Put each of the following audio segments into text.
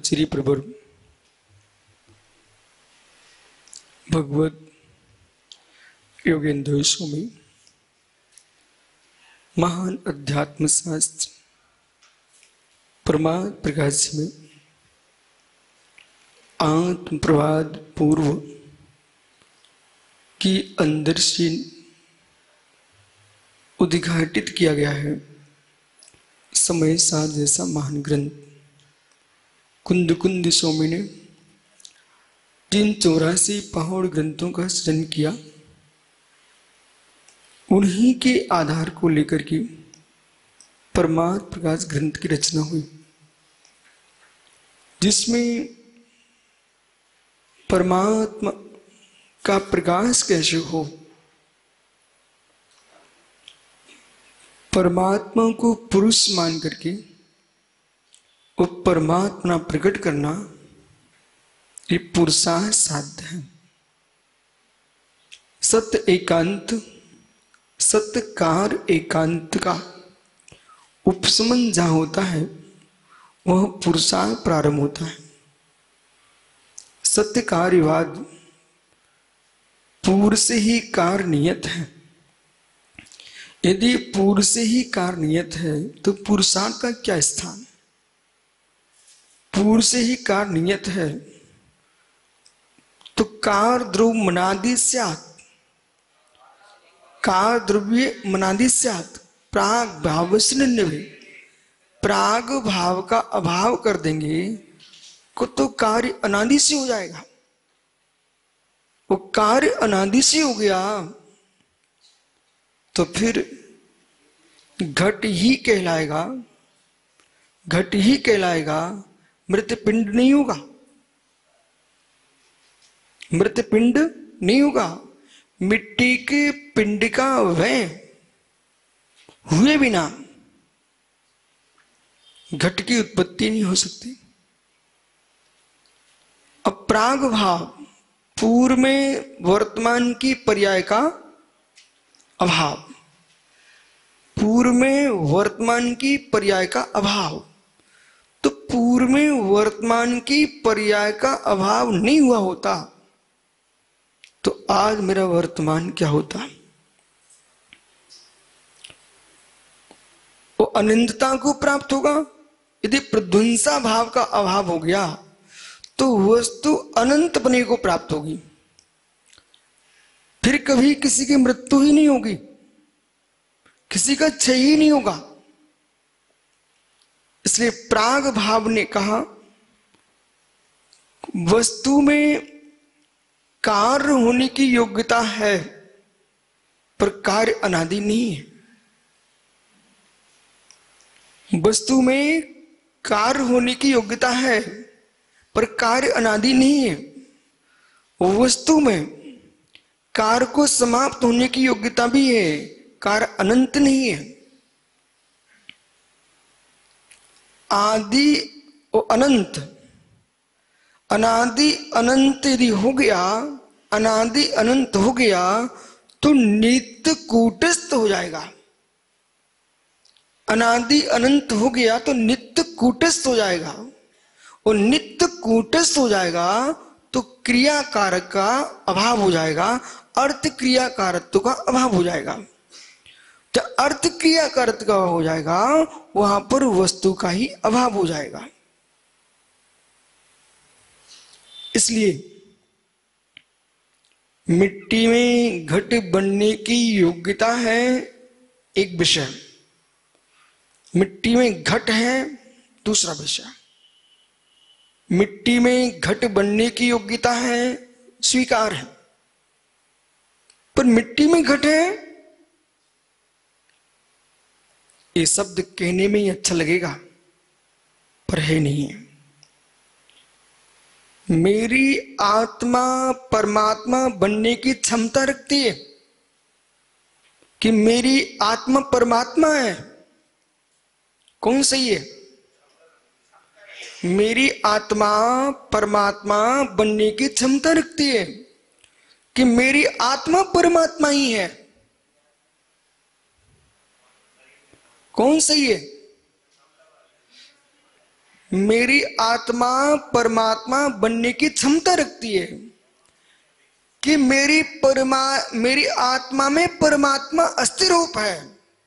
श्री प्रवर भगवत योगेंद्र स्वामी महान अध्यात्म शास्त्र प्रमाद प्रकाश में आत्म प्रवाद पूर्व की अंदर से उद्घाटित किया गया है समय साथ जैसा महान ग्रंथ कुंद कुंद स्वामी ने जिन 84 पहाड़ ग्रंथों का सृजन किया उन्हीं के आधार को लेकर के परमार्थ प्रकाश ग्रंथ की रचना हुई, जिसमें परमात्मा का प्रकाश कैसे हो, परमात्मा को पुरुष मान करके वो परमात्मा प्रकट करना ये पुरुषार्थ साध्य है। सत्य एकांत सत्यकार एकांत का उपशमन जहां होता है वह पुरुषार्थ प्रारंभ होता है। सत्य कार्यवाद पूर्व से ही कार नियत है। यदि पूर्व से ही कार नियत है तो पुरुषार्थ का क्या स्थान? पूर्व से ही कार नियत है तो कार ध्रुव मनादि स्यात्, कार द्रव्य मनादि स्यात्, प्राग भाव से निन्नवे। प्राग भाव का अभाव कर देंगे को तो कार्य अनादि से हो जाएगा। वो कार्य अनादि से हो गया तो फिर घट ही कहलाएगा, घट ही कहलाएगा, मृत पिंड नहीं होगा, मृत पिंड नहीं होगा। मिट्टी के पिंड का वह हुए बिना घट की उत्पत्ति नहीं हो सकती। अब प्राग भाव पूर्व में वर्तमान की पर्याय का अभाव, पूर्व में वर्तमान की पर्याय का अभाव, तो पूर्व में वर्तमान की पर्याय का अभाव नहीं हुआ होता तो आज मेरा वर्तमान क्या होता? वो अनंतता को प्राप्त होगा। यदि प्रध्वंसा भाव का अभाव हो गया तो वस्तु अनंत बने को प्राप्त होगी, फिर कभी किसी की मृत्यु ही नहीं होगी, किसी का क्षय ही नहीं होगा। इसलिए प्राग भाव ने कहा वस्तु में कार्य होने की योग्यता है पर कार्य अनादि नहीं है। वस्तु में कार्य होने की योग्यता है पर कार्य अनादि नहीं है। वस्तु में कार्य को समाप्त होने की योग्यता भी है, कार्य अनंत नहीं है। आदि और अनंत, अनादि अनंत यदि हो गया, अनादि अनंत हो गया तो नित्य कूटस्थ हो जाएगा। अनादि अनंत हो गया तो नित्य कूटस्थ हो जाएगा, और नित्य कूटस्थ हो जाएगा तो क्रिया कारक का अभाव हो जाएगा, अर्थ क्रिया कारत्व का अभाव हो जाएगा। जब अर्थ क्रिया कारत्व का हो जाएगा वहां पर वस्तु का ही अभाव हो जाएगा। इसलिए मिट्टी में घट बनने की योग्यता है एक विषय, मिट्टी में घट है दूसरा विषय। मिट्टी में घट बनने की योग्यता है स्वीकार है, पर मिट्टी में घट है ये शब्द कहने में ही अच्छा लगेगा पर है नहीं है। मेरी आत्मा परमात्मा बनने की क्षमता रखती है कि मेरी आत्मा परमात्मा है। कौन सही है? मेरी आत्मा परमात्मा बनने की क्षमता रखती है कि मेरी आत्मा परमात्मा ही है। कौन सही है? मेरी आत्मा परमात्मा बनने की क्षमता रखती है कि मेरी आत्मा में परमात्मा अस्थिर रूप है।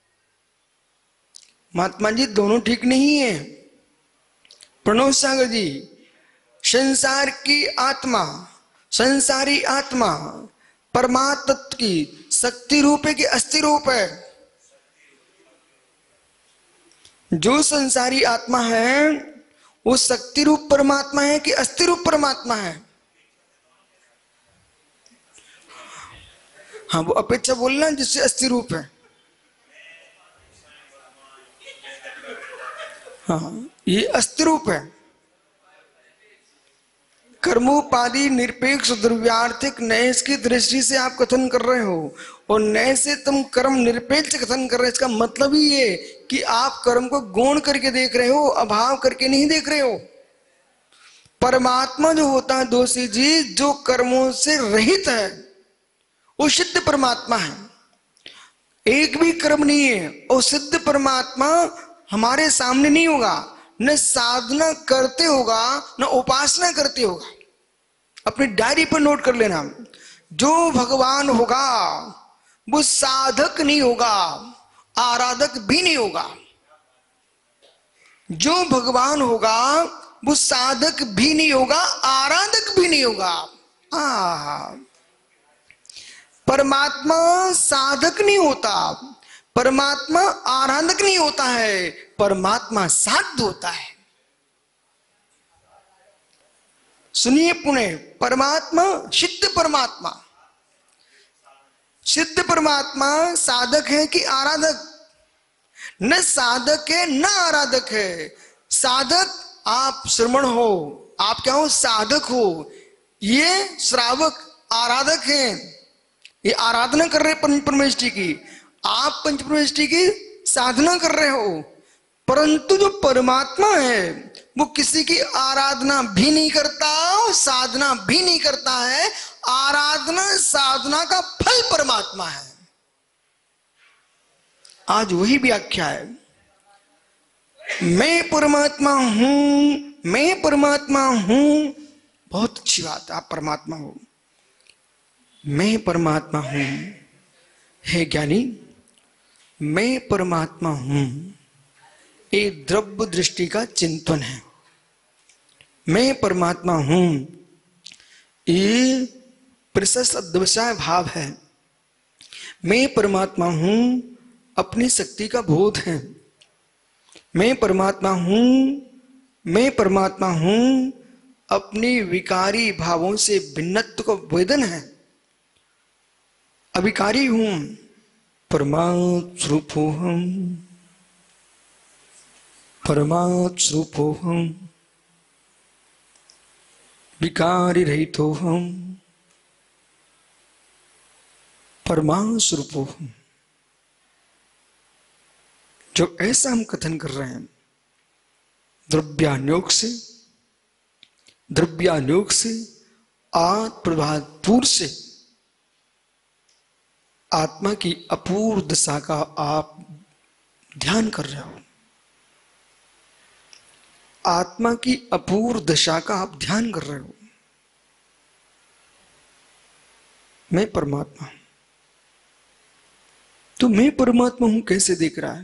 महात्मा जी दोनों ठीक नहीं है। प्रणव सागर जी, संसार की आत्मा, संसारी आत्मा परमात्मा की शक्ति रूप है कि अस्थिर रूप है? जो संसारी आत्मा है वो शक्ति रूप परमात्मा है कि अस्थिर रूप परमात्मा है? हाँ, वो अपेक्षा बोलना जिससे अस्थिर रूप है। हाँ, ये अस्थिर रूप है। कर्मोपाधि निरपेक्ष द्रव्यार्थिक नैस की दृष्टि से आप कथन कर रहे हो और नए से तुम कर्म निरपेक्ष कथन कर रहे हो। इसका मतलब ही ये कि आप कर्म को गौण करके देख रहे हो, अभाव करके नहीं देख रहे हो। परमात्मा जो होता है दोषी जी, जो कर्मों से रहित है, वो सिद्ध परमात्मा है। एक भी कर्म नहीं है और सिद्ध परमात्मा हमारे सामने नहीं होगा, न साधना करते होगा न उपासना करते होगा। अपनी डायरी पर नोट कर लेना, जो भगवान होगा वो साधक नहीं होगा, आराधक भी नहीं होगा। जो भगवान होगा वो साधक भी नहीं होगा, आराधक भी नहीं होगा। परमात्मा साधक नहीं होता, परमात्मा आराधक नहीं होता है, परमात्मा साध्य होता है। सुनिए पुणे, परमात्मा सिद्ध परमात्मा, सिद्ध परमात्मा साधक है कि आराधक? न साधक है न आराधक है। साधक आप श्रमण हो, आप क्या हो? साधक हो। ये श्रावक आराधक हैं, ये आराधना कर रहे पंच परमेष्टि की, आप पंच परमेष्टि की साधना कर रहे हो। परंतु जो परमात्मा है वो किसी की आराधना भी नहीं करता, साधना भी नहीं करता है। आराधना साधना का फल परमात्मा है। आज वही व्याख्या है, मैं परमात्मा हूं, मैं परमात्मा हूं। बहुत अच्छी बात है, आप परमात्मा हो। मैं परमात्मा हूं, हे ज्ञानी, मैं परमात्मा हूं, ये द्रव्य दृष्टि का चिंतन है। मैं परमात्मा हूं, ये प्रशस्त अध्यवसाय भाव है। मैं परमात्मा हूं, अपनी शक्ति का बोध है। मैं परमात्मा हूं, मैं परमात्मा हूं, अपनी विकारी भावों से भिन्नत्व का वेदन है। अविकारी हूं, परमात्म स्वरूपोहम, परमात्म स्वरूपोहम, विकारी रहितोहम, परमात्म स्वरूपोहम। जो ऐसा हम कथन कर रहे हैं द्रव्यानुयोग से, द्रव्यानुयोग से, आत्मप्रभातपूर्व से आत्मा की अपूर्व दशा का आप ध्यान कर रहे हो। आत्मा की अपूर्व दशा का आप ध्यान कर रहे हो। मैं परमात्मा हूं, तो मैं परमात्मा हूं कैसे देख रहा है?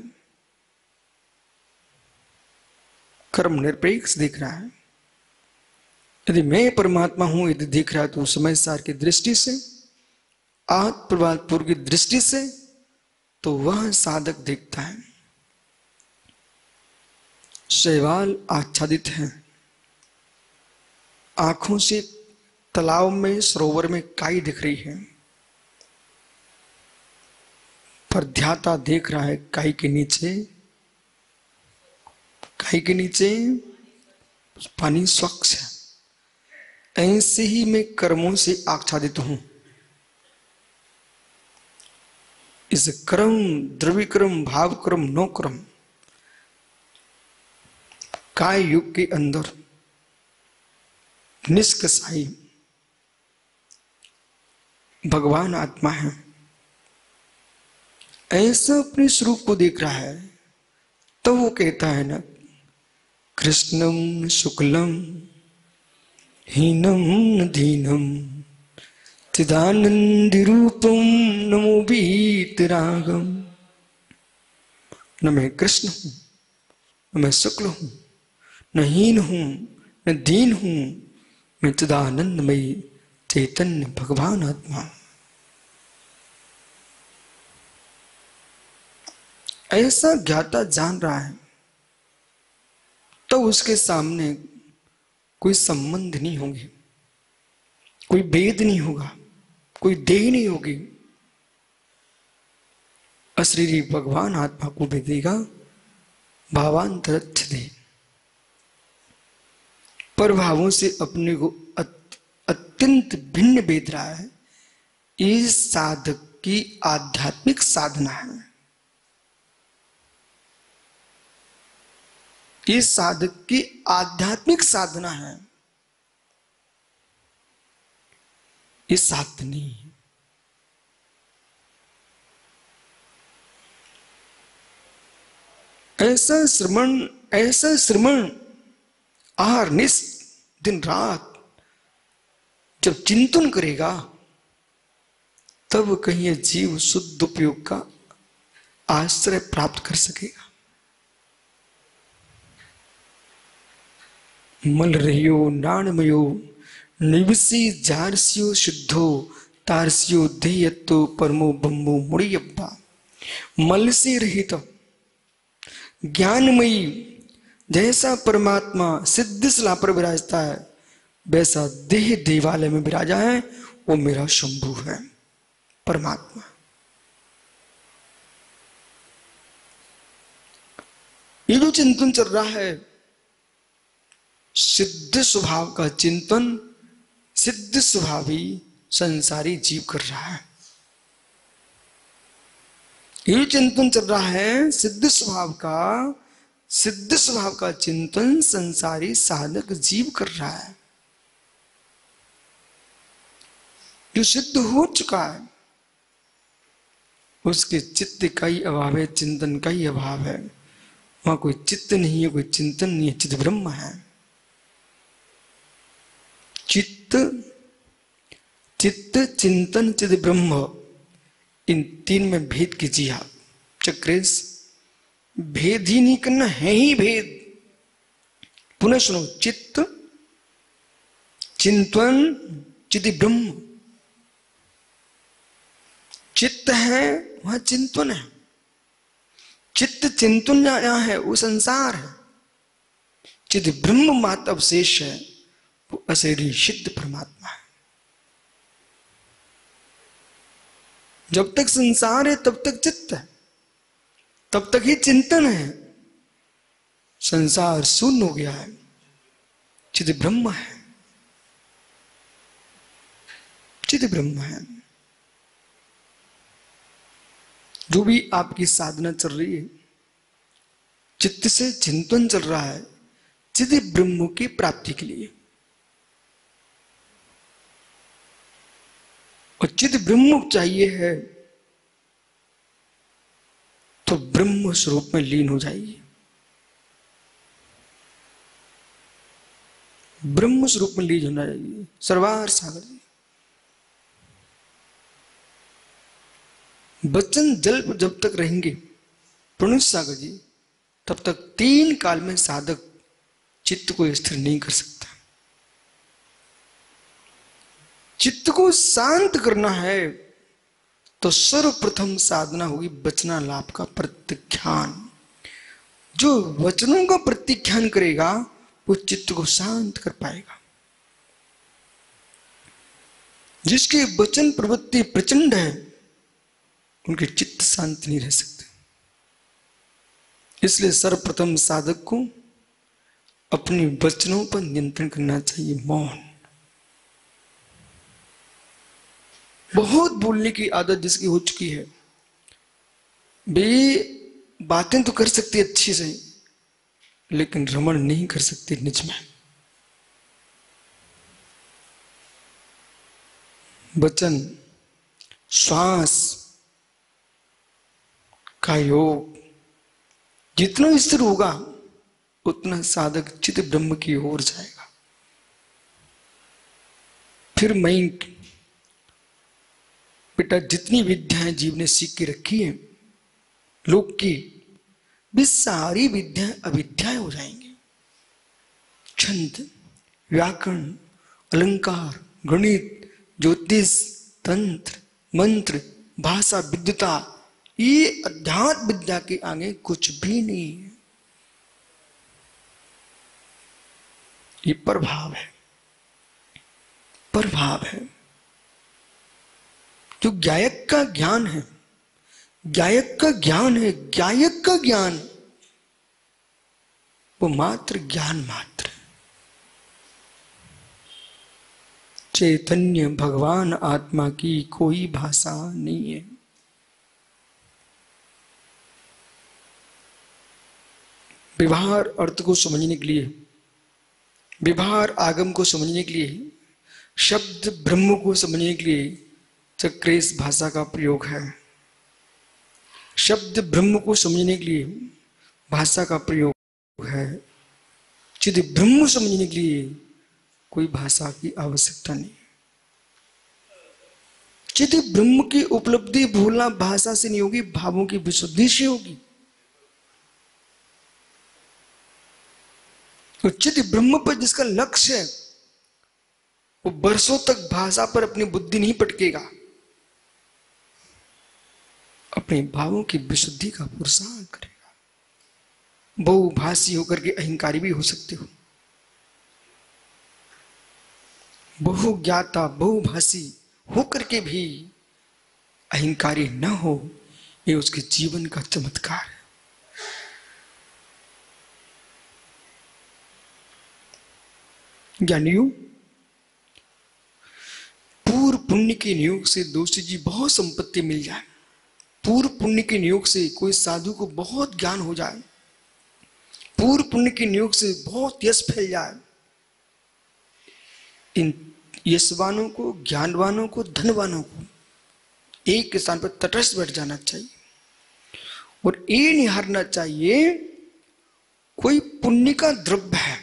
कर्म निरपेक्ष देख रहा है। यदि मैं परमात्मा हूं यदि देख रहा है तो समय सार की दृष्टि से, आत्मप्रभातपूर्व की दृष्टि से, तो वह साधक देखता है। शैवाल आच्छादित है, आंखों से तालाब में सरोवर में काई दिख रही है, पर ध्याता देख रहा है काई के नीचे, काई के नीचे पानी स्वच्छ है। ऐसे ही मैं कर्मों से आच्छादित हूं। इस क्रम, द्रव्य क्रम, भाव क्रम, नो क्रम, काय युग के अंदर निष्कसाई भगवान आत्मा है। ऐसा अपने स्वरूप को देख रहा है तो वो कहता है ना, कृष्णं शुक्लं हीनं न दीनं चिदानंदरूपं नमो वीतरागम। न मैं कृष्ण हूँ, न मैं शुक्ल हूँ, न हीन हूँ, न दीन हूँ, मैं चिदानंदमयी चैतन्य भगवान आत्मा। ऐसा ज्ञाता जान रहा है तो उसके सामने कोई संबंध नहीं होंगे, कोई भेद नहीं होगा, कोई देह नहीं होगी। अशरीरी भगवान आत्मा को भेदेगा भावांतरच्छ दे, पर भावों से अपने को अत्यंत भिन्न भेद रहा है। इस साधक की आध्यात्मिक साधना है। इस साधक की आध्यात्मिक साधना है, ये साध्य नहीं है। ऐसा श्रमण आहार निस दिन रात जब चिंतन करेगा तब कहीं यह जीव शुद्ध उपयोग का आश्रय प्राप्त कर सकेगा। मल रहियो नाणमयो निवसी जारसियो शुद्धो तारसियो देयत्तो परमो ब्रह्मो मुड़ियब्बा। मल से रहित ज्ञानमयी जैसा परमात्मा सिद्ध शिला पर विराजता है, वैसा देह देवालय में विराजा है, वो मेरा शंभु है परमात्मा। ये जो चिंतन चल रहा है, सिद्ध स्वभाव का चिंतन सिद्ध स्वभावी संसारी जीव कर रहा है। ये चिंतन चल रहा है सिद्ध स्वभाव का चिंतन संसारी साधक जीव कर रहा है। जो सिद्ध हो चुका है उसके चित्त का ही अभाव है, चिंतन का ही अभाव है। वहां कोई चित्त नहीं है, कोई चिंतन नहीं है, चित्त ब्रह्म है। चित्त चिंतन चित्त ब्रह्म, इन तीन में भेद कीजिए आप। चक्रेश, भेद ही नहीं करना, है ही भेद। पुनः सुनो, चित्त चिंतन चित्त ब्रह्म। चित्त है वहां चिंतन है, चित्त चिंतन जहां है वो संसार है। चित्त ब्रह्म मात्र अवशेष है, वो अशरीरी सिद्ध परमात्मा है। जब तक संसार है तब तक चित्त है, तब तक ही चिंतन है। संसार शून्य हो गया है, चित्त ब्रह्म है, चित्त ब्रह्म है। जो भी आपकी साधना चल रही है, चित्त से चिंतन चल रहा है चित्त ब्रह्म की प्राप्ति के लिए। और चित्त ब्रह्म चाहिए है तो ब्रह्म स्वरूप में लीन हो जाइए। ब्रह्म स्वरूप में लीन होना चाहिए। सर्वार सागर जी, वचन जल पर जब तक रहेंगे प्रणुष सागर जी, तब तक तीन काल में साधक चित्त को स्थिर नहीं कर सकता। चित्त को शांत करना है तो सर्वप्रथम साधना होगी वचनालाप का प्रत्याख्यान। जो वचनों का प्रत्याख्यान करेगा वो चित्त को शांत कर पाएगा। जिसके वचन प्रवृत्ति प्रचंड है उनके चित्त शांत नहीं रह सकते। इसलिए सर्वप्रथम साधक को अपने वचनों पर नियंत्रण करना चाहिए। मौन, बहुत बोलने की आदत जिसकी हो चुकी है, वे बातें तो कर सकती अच्छी से, लेकिन रमण नहीं कर सकती निज में। वचन श्वास का योग जितना स्थिर होगा उतना साधक चित ब्रह्म की ओर जाएगा। फिर मैं बेटा जितनी विद्याएं जीव ने सीख के रखी है लोक की, वे सारी विद्याएं अविद्याएं हो जाएंगी। छंद, व्याकरण, अलंकार, गणित, ज्योतिष, तंत्र, मंत्र, भाषा विद्वता, ये अध्यात्म विद्या के आगे कुछ भी नहीं है। ये प्रभाव है, प्रभाव है। जो गायक का ज्ञान है, गायक का ज्ञान है, गायक का ज्ञान, वो मात्र ज्ञान मात्र। चैतन्य भगवान आत्मा की कोई भाषा नहीं है। व्यवहार अर्थ को समझने के लिए, व्यवहार आगम को समझने के लिए, शब्द ब्रह्म को समझने के लिए चक्रेश भाषा का प्रयोग है। शब्द ब्रह्म को समझने के लिए भाषा का प्रयोग है। चिद ब्रह्म समझने के लिए कोई भाषा की आवश्यकता नहीं। चिद ब्रह्म की उपलब्धि भूलना भाषा से नहीं होगी, भावों की विशुद्धि से होगी। तो चिद ब्रह्म पर जिसका लक्ष्य है वो बरसों तक भाषा पर अपनी बुद्धि नहीं पटकेगा, अपने भावों की विशुद्धि का पुरुषार्थ करेगा। बहुभाषी होकर के अहंकारी भी हो सकते हो, बहुज्ञाता बहुभाषी होकर के भी अहंकारी न हो, ये उसके जीवन का चमत्कार है। ज्ञानियों, पूर्व पुण्य के नियोग से दोषी जी बहुत संपत्ति मिल जाए, पूर्व पुण्य के नियोग से कोई साधु को बहुत ज्ञान हो जाए, पूर्व पुण्य के नियोग से बहुत यश फैल जाए, इन यशवानों को, ज्ञानवानों को, धनवानों को एक स्थान पर तटस्थ बैठ जाना चाहिए और ये निहारना चाहिए कोई पुण्य का द्रव्य है,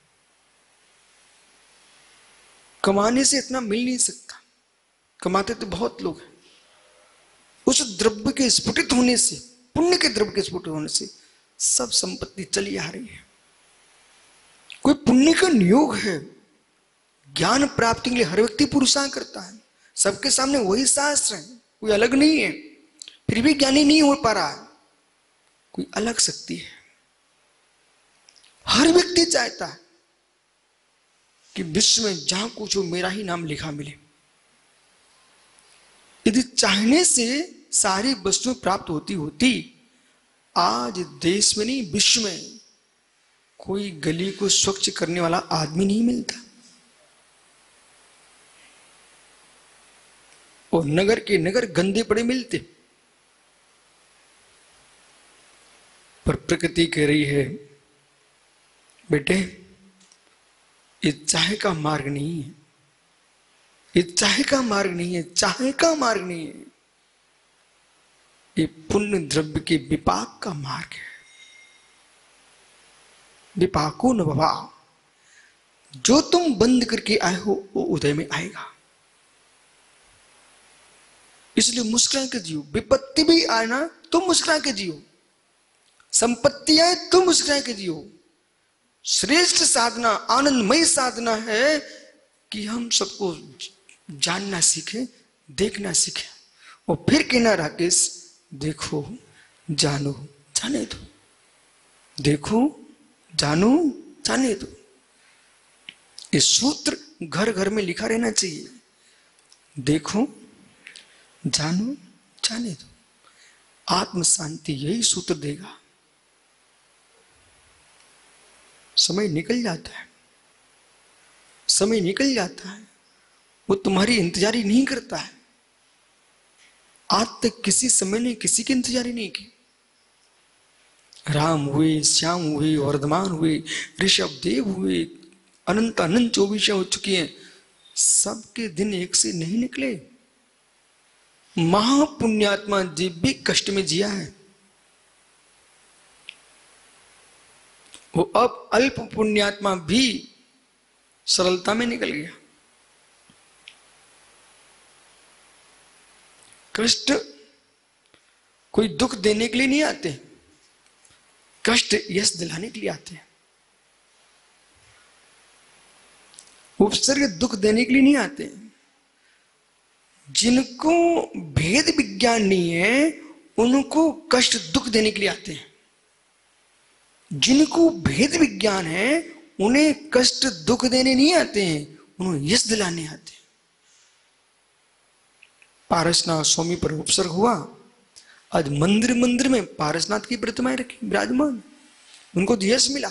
कमाने से इतना मिल नहीं सकता, कमाते तो बहुत लोग हैं। उस द्रव्य के स्फुटित होने से, पुण्य के द्रव्य के स्फुटित होने से सब संपत्ति चली आ रही है। कोई पुण्य का नियोग है, ज्ञान प्राप्ति के लिए हर व्यक्ति पुरुषार्थ करता है, सबके सामने वही शास्त्र है, कोई अलग नहीं है, फिर भी ज्ञानी नहीं हो पा रहा है, कोई अलग शक्ति है। हर व्यक्ति चाहता है कि विश्व में जहां कुछ हो मेरा ही नाम लिखा मिले। यदि चाहने से सारी वस्तुएं प्राप्त होती आज देश में नहीं विश्व में कोई गली को स्वच्छ करने वाला आदमी नहीं मिलता, और नगर के नगर गंदे पड़े मिलते। पर प्रकृति कह रही है बेटे ये चाहे का मार्ग नहीं है, ये चाहे का मार्ग नहीं है, चाहे का मार्ग नहीं है, ये पुण्य द्रव्य के विपाक का मार्ग है। विपाको न भवा, जो तुम बंद करके आए हो वो उदय में आएगा। इसलिए मुस्कुरा के जियो, विपत्ति भी आए ना तो मुस्कुरा के जियो, संपत्ति आए तो मुस्कुरा के जियो। श्रेष्ठ साधना, आनंदमय साधना है कि हम सबको जानना सीखे, देखना सीखे और फिर कहना राकेश देखो जानो जाने दो, देखो जानो जाने दो। ये सूत्र घर घर में लिखा रहना चाहिए, देखो जानो जाने दो। आत्म शांति यही सूत्र देगा। समय निकल जाता है, समय निकल जाता है, वो तुम्हारी इंतजारी नहीं करता है। आज तक किसी समय ने किसी की इंतजारी नहीं की। राम हुए, श्याम हुए, वर्धमान हुए, ऋषभ देव हुए, अनंत अनंत 24 हो चुकी हैं, सबके दिन एक से नहीं निकले। महापुण्यात्मा जीव भी कष्ट में जिया है। वो अब अल्प पुण्यात्मा भी सरलता में निकल गया। कष्ट कोई दुख देने के लिए नहीं आते, कष्ट यश दिलाने के लिए आते हैं। उपसर्ग दुख देने के लिए नहीं आते। जिनको भेद विज्ञान नहीं है उनको कष्ट दुख देने के लिए आते हैं। जिनको भेद विज्ञान है उन्हें कष्ट दुख देने नहीं आते हैं, उन्हें यश दिलाने आते हैं। पारसनाथ स्वामी पर उपसर्ग हुआ, आज मंदिर मंदिर में पारसनाथ की प्रतिमाएं रखी विराजमान, उनको यश मिला।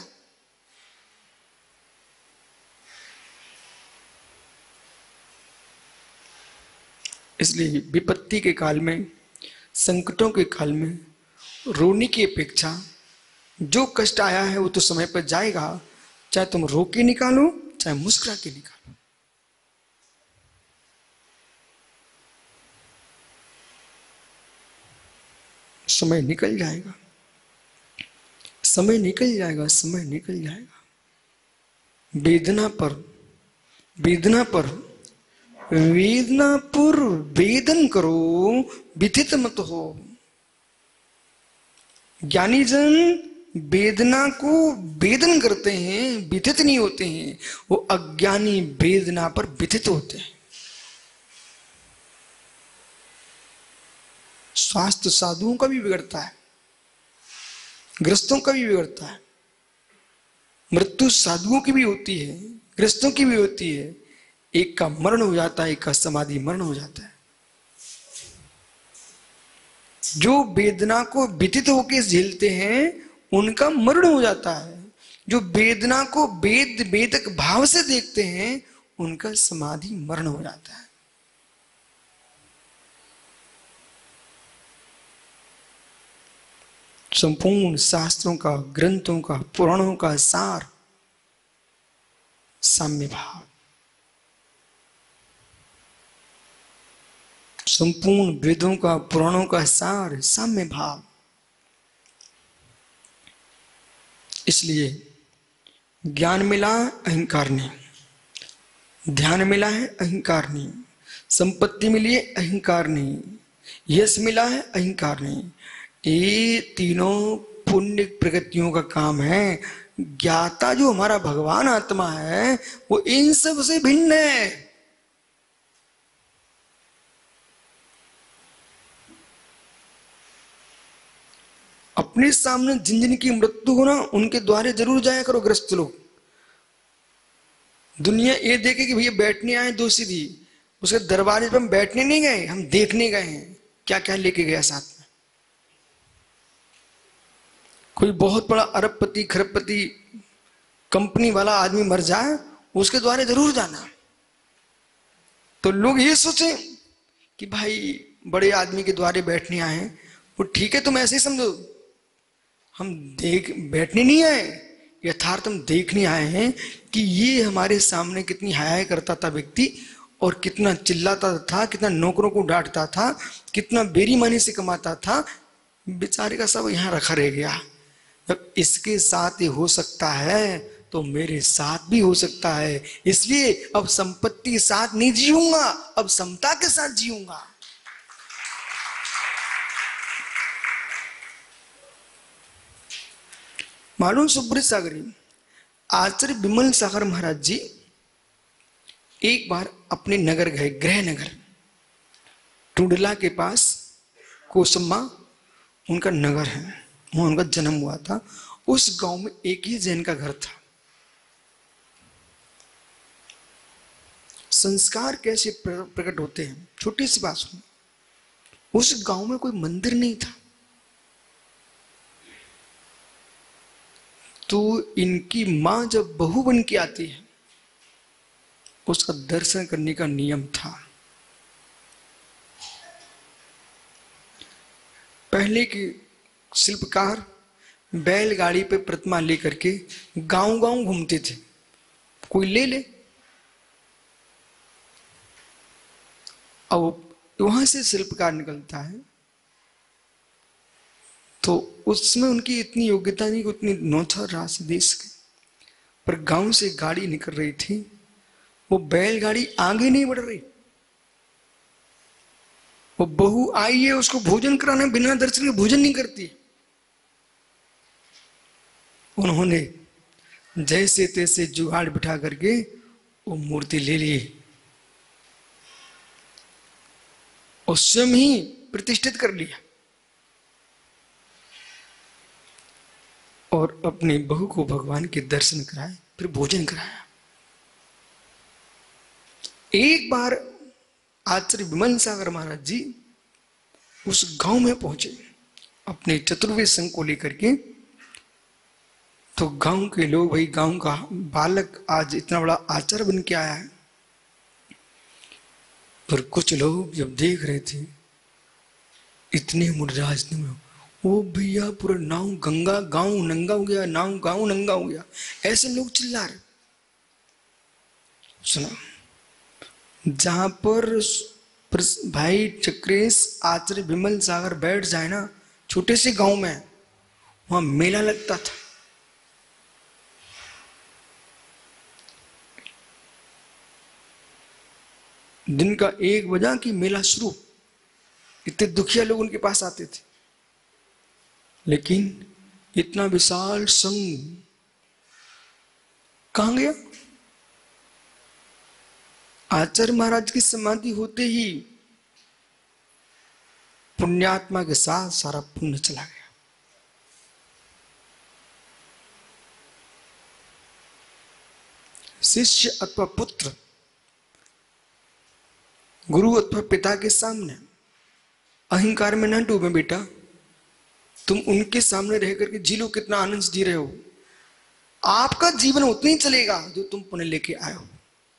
इसलिए विपत्ति के काल में, संकटों के काल में रोने की अपेक्षा जो कष्ट आया है वो तो समय पर जाएगा, चाहे तुम रो के निकालो चाहे मुस्कुरा के निकालो। समय निकल जाएगा, समय निकल जाएगा, समय निकल जाएगा। वेदना पर वेदना पर वेदना पर वेदन करो, व्यथित मत हो। ज्ञानी जन वेदना को वेदन करते हैं, व्यथित नहीं होते हैं। वो अज्ञानी वेदना पर व्यथित होते हैं। स्वास्थ्य साधुओं का भी बिगड़ता है, ग्रस्तों का भी बिगड़ता है। मृत्यु साधुओं की भी होती है, ग्रस्तों की भी होती है। एक का मरण हो जाता है, एक का समाधि मरण हो जाता है। जो वेदना को व्यथित होकर झेलते हैं उनका मरण हो जाता है। जो वेदना को वेद वेदक भाव से देखते हैं उनका समाधि मरण हो जाता है। संपूर्ण शास्त्रों का, ग्रंथों का, पुराणों का सार साम्य भाव। संपूर्ण वेदों का, पुराणों का सार साम्य भाव। इसलिए ज्ञान मिला अहंकार नहीं, ध्यान मिला है अहंकार नहीं, संपत्ति मिली है अहंकार नहीं, यश मिला है अहंकार नहीं। ये तीनों पुण्य प्रगतियों का काम है। ज्ञाता जो हमारा भगवान आत्मा है वो इन सब से भिन्न है। अपने सामने जिन जिन की मृत्यु हो ना उनके द्वारे जरूर जाया करो ग्रस्त लोग। दुनिया ये देखे कि भैया बैठने आए दोषी थी, उसके दरवाजे पर हम बैठने नहीं गए, हम देखने गए हैं क्या क्या लेके गया साथ में। कोई बहुत बड़ा अरबपति खरबपति कंपनी वाला आदमी मर जाए उसके द्वारे जरूर जाना। तो लोग ये सोचे कि भाई बड़े आदमी के द्वारे बैठने आए हैं, वो ठीक है तुम ऐसे ही समझो। हम देख बैठने नहीं आए, यथार्थ हम देखने आए हैं कि ये हमारे सामने कितनी हया करता था व्यक्ति, और कितना चिल्लाता था, कितना नौकरों को डांटता था, कितना बेईमानी से कमाता था। बेचारे का सब यहाँ रखा रह गया। जब इसके साथ ही हो सकता है तो मेरे साथ भी हो सकता है। इसलिए अब संपत्ति के साथ नहीं जीऊंगा, अब समता के साथ जीऊंगा। मालूम सुब्रत सागरी आचार्य विमल सागर महाराज जी एक बार अपने नगर गए, गृह नगर टुंडला के पास कोसम्मा उनका नगर है, वहां उनका जन्म हुआ था। उस गांव में एक ही जैन का घर था। संस्कार कैसे प्रकट होते हैं, छोटी सी बात सुनो। उस गांव में कोई मंदिर नहीं था, तो इनकी मां जब बहू बन के आती है उसका दर्शन करने का नियम था। पहले के शिल्पकार बैलगाड़ी पे प्रतिमा लेकर के गांव गांव घूमते थे, कोई ले ले। अब वहां से शिल्पकार निकलता है, तो उसमें उनकी इतनी योग्यता नहीं, उतनी नौछर रास देश के, पर गांव से गाड़ी निकल रही थी, वो बैलगाड़ी आगे नहीं बढ़ रही। वो बहू आई है, उसको भोजन कराना, बिना दर्शन के भोजन नहीं करती। उन्होंने जैसे तैसे जुगाड़ बिठा करके वो मूर्ति ले ली और स्वयं ही प्रतिष्ठित कर लिया और अपनी बहू को भगवान के दर्शन कराए, फिर भोजन कराया। एक बार आचार्य विमल सागर महाराज जी उस गांव में पहुंचे अपने चतुर्वेद संघ को लेकर के। तो गांव के लोग, भाई गांव का बालक आज इतना बड़ा आचार्य बन के आया है, पर कुछ लोग जब देख रहे थे इतने मुर्राज में, ओ भैया पूरा नाव गंगा गांव नंगा हो गया, नाव गांव नंगा हो गया, ऐसे लोग चिल्ला रहे। सुना, जहां पर भाई चक्रेश आचार्य विमल सागर बैठ जाए ना, छोटे से गांव में, वहां मेला लगता था। दिन का 1 बजा कि मेला शुरू, इतने दुखिया लोग उनके पास आते थे। लेकिन इतना विशाल संघ कहां गया? आचार्य महाराज की समाधि होते ही पुण्यात्मा के साथ सारा पुण्य चला गया। शिष्य अथवा पुत्र गुरु अथवा पिता के सामने अहंकार में न डूबे बेटा। तुम उनके सामने रह करके जी लो कितना आनंद जी रहे हो। आपका जीवन उतना ही चलेगा जो तुम पुण्य लेके आए हो।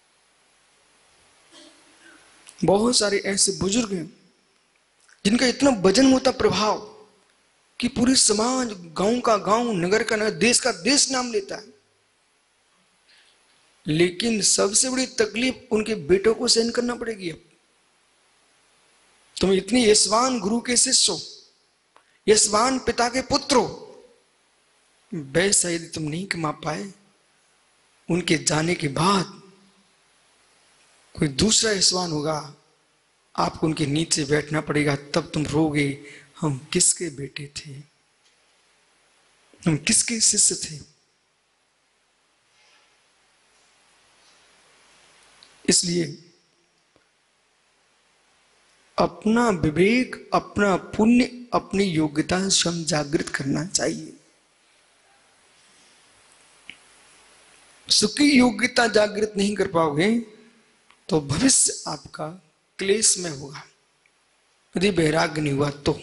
बहुत सारे ऐसे बुजुर्ग हैं जिनका इतना वजन होता प्रभाव कि पूरी समाज, गांव का गांव, नगर का नगर, देश का देश नाम लेता है। लेकिन सबसे बड़ी तकलीफ उनके बेटों को सहन करना पड़ेगी। अब तुम इतनी यशवान गुरु के शिष्य हो, यशवान पिता के पुत्र हो, वैसा यदि तुम नहीं कमा पाए, उनके जाने के बाद कोई दूसरा यशवान होगा, आपको उनके नीचे बैठना पड़ेगा, तब तुम रोगे हम किसके बेटे थे, हम किसके शिष्य थे। इसलिए अपना विवेक, अपना पुण्य, अपनी योग्यता स्वयं जागृत करना चाहिए। सुखी योग्यता जागृत नहीं कर पाओगे तो भविष्य आपका क्लेश में होगा। यदि वैराग्य नहीं हुआ तो,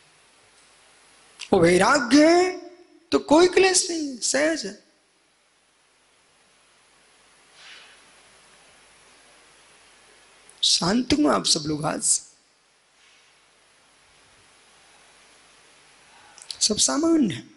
वो वैराग्य है तो कोई क्लेश नहीं, सहज है। शांत हूं आप सब लोग, आज सब सामान्य है।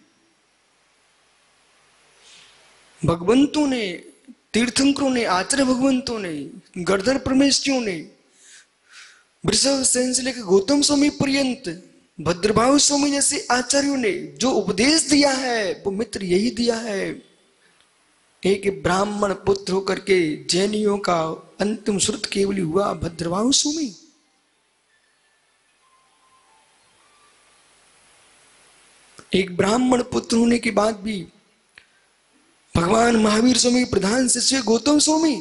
भगवंतों ने, तीर्थंकरों ने, आचार्य भगवंतों ने, गणधर परमेश्वरियों ने, वृषभ सेन से लेकर गौतम स्वामी पर्यंत, भद्रभाव स्वामी जैसे आचार्यों ने जो उपदेश दिया है वो मित्र यही दिया है। एक ब्राह्मण पुत्र होकर के जैनियों का अंतिम श्रुत केवल हुआ भद्रभाव स्वामी। एक ब्राह्मण पुत्र होने के बाद भी भगवान महावीर स्वामी प्रधान शिष्य गौतम स्वामी।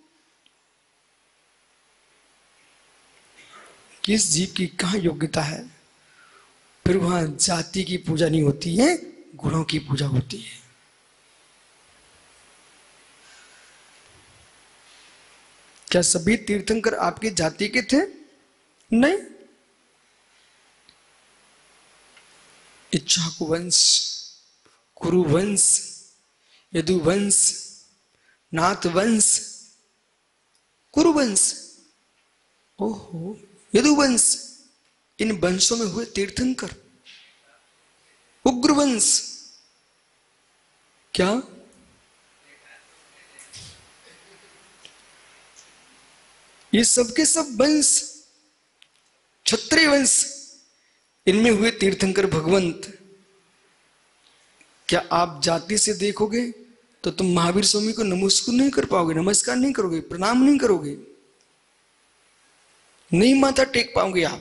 किस जीव की कहां योग्यता है? फिर वहां जाति की पूजा नहीं होती है, गुणों की पूजा होती है। क्या सभी तीर्थंकर आपकी जाति के थे? नहीं। इक्ष्वाकुवंश, कुरुवंश, यदुवंश, नाथवंश, कुरुवंश, ओहो यदुवंश, इन वंशों में हुए तीर्थंकर। उग्रवंश, क्या ये सबके सब वंश, क्षत्रिय वंश, इनमें हुए तीर्थंकर भगवंत क्या आप जाति से देखोगे तो तुम महावीर स्वामी को नमस्कार नहीं कर पाओगे, नमस्कार नहीं करोगे, प्रणाम नहीं करोगे, नहीं माथा टेक पाओगे आप।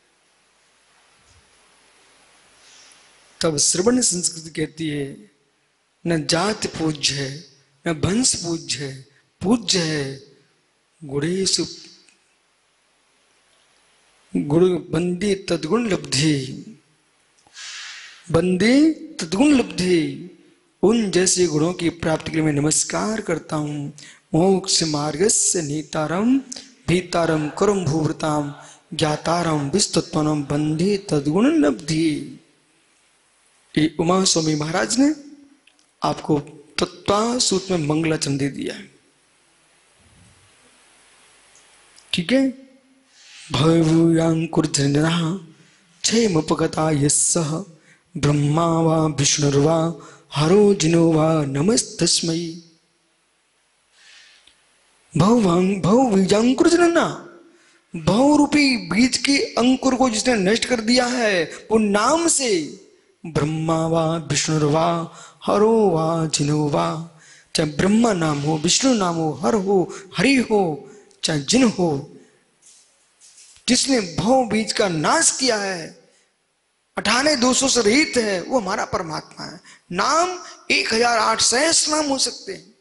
तब श्रवण संस्कृति कहती है न जात पूज्य है न वंश पूज्य है, पूज्य है गुणेषु गुण बंदे तद्गुण लब्धि, बंदे तद्गुण लब्धि। उन जैसे गुणों की प्राप्ति के लिए मैं नमस्कार करता हूं। मोक्ष मार्गस्य नीतारम भीतारम करम भूवृताम ज्ञातारम विस्तत्वनम बंदे तद्गुण लब्धि। ये उमा स्वामी महाराज ने आपको तत्व सूत्र में मंगलाचरण दे दिया है। ठीक है। भवभूयांकुरजनः क्षेमोपगता यस्सः ब्रह्मा वा विष्णुर्वा हरो जिनो वा नमस्तस्मै। भवबीजांकुरजनना, भव रूपी बीज के अंकुर को जिसने नष्ट कर दिया है वो नाम से, ब्रह्मा वा विष्णुर्वा हरो वा जिनो वा, चाहे ब्रह्मा नाम हो, विष्णु नाम हो, हर हो, हरि हो, चाहे जिन हो, जिसने भव बीज का नाश किया है, 98 दोषों से रहित है, वो हमारा परमात्मा है। नाम 1008 सहस्र नाम हो सकते हैं,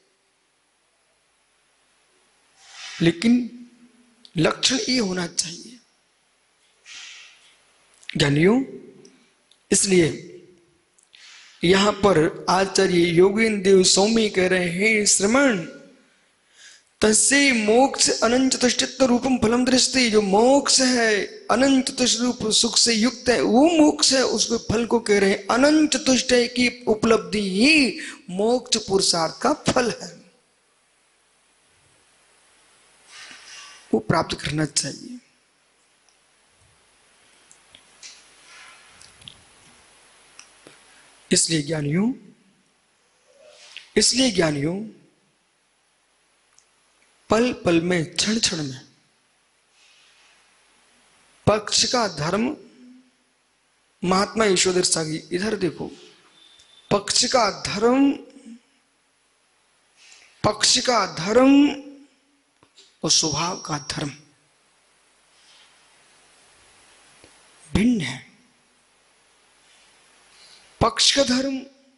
लेकिन लक्षण ये होना चाहिए ज्ञानियों। इसलिए यहां पर आचार्य योगेंद्र देव स्वामी कह रहे हैं श्रवण तस्य मोक्ष अनंत चतुष्टय रूपम फलम दृष्टि। जो मोक्ष है अनंत चतुष्टय रूप सुख से युक्त है, वो मोक्ष है, उसके फल को कह रहे हैं अनंत चतुष्टय की उपलब्धि ही मोक्ष पुरुषार्थ का फल है, वो प्राप्त करना चाहिए। इसलिए ज्ञानियों पल पल में क्षण क्षण में पक्ष का धर्म महात्मा यशोधर सागी, इधर देखो, पक्ष का धर्म और स्वभाव का धर्म भिन्न है। पक्ष का धर्म